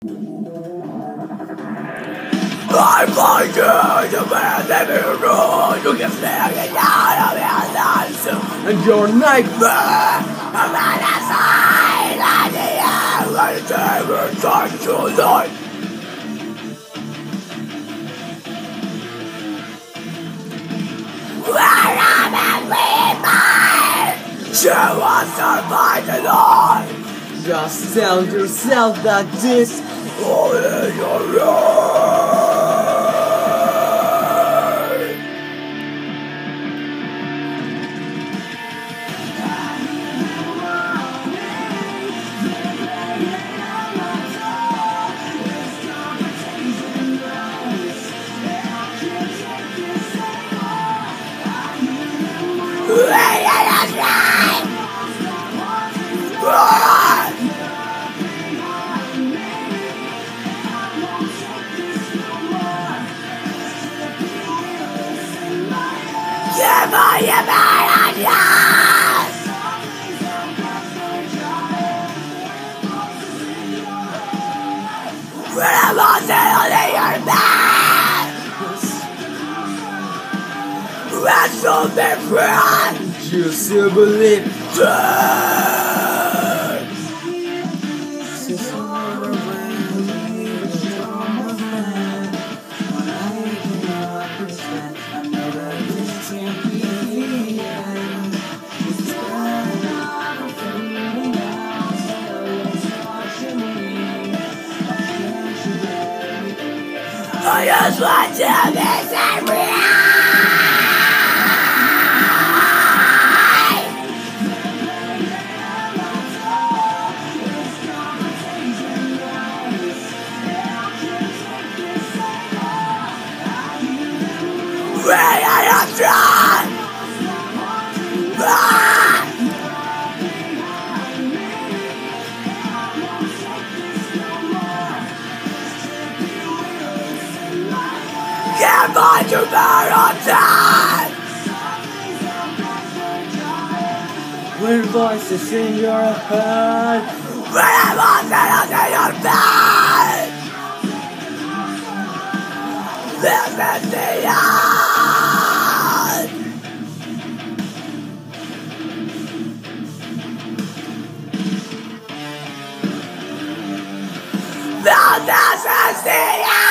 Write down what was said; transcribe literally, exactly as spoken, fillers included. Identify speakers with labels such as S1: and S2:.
S1: I'm going to the man that you know you can flag it out of your lives and your nightmare. I'm on the side of the air and never time to life. Where am I with me? She wants to find the life. Just tell yourself that this all in your life. So different. You still believe that? I just want to be every Where are you from? Ah! Get back to marathon! Where voices in your head? Where voices in your bed? This is the end! Now this is the end!